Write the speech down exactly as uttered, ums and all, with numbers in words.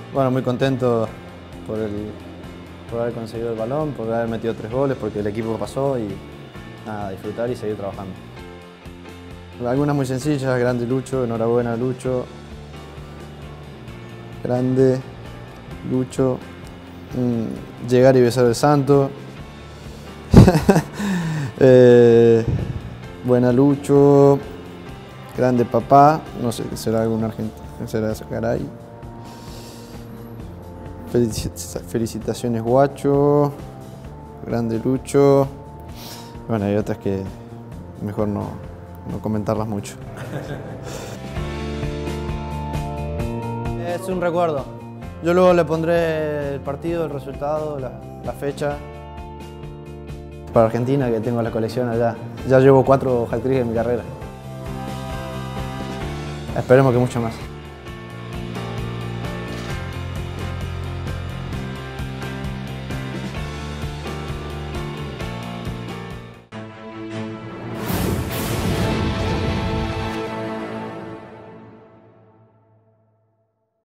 Bueno, muy contento por, el, por haber conseguido el balón, por haber metido tres goles, porque el equipo pasó y nada, disfrutar y seguir trabajando. Algunas muy sencillas, grande Lucho, enhorabuena Lucho. Grande, Lucho. Mm, llegar y besar el santo. eh, buena Lucho. Grande papá, no sé, será algún argentino, será Garay. Felicitaciones guacho. Grande Lucho. Bueno, hay otras que mejor no, no comentarlas mucho. Es un recuerdo. Yo luego le pondré el partido, el resultado, la, la fecha. Para Argentina, que tengo la colección allá. Ya llevo cuatro hat-tricks en mi carrera. Esperemos que mucho más.